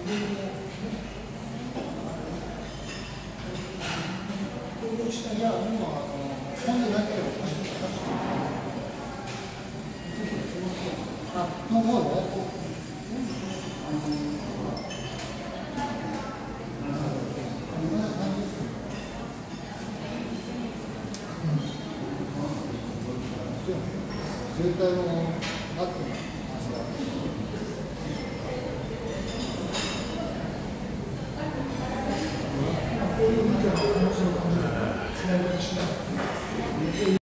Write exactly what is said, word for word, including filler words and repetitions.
下にあるのは、あの、本でなければ、あ、の方ね。全体の、あって。こういう見ても面白い感じで、つながりしない。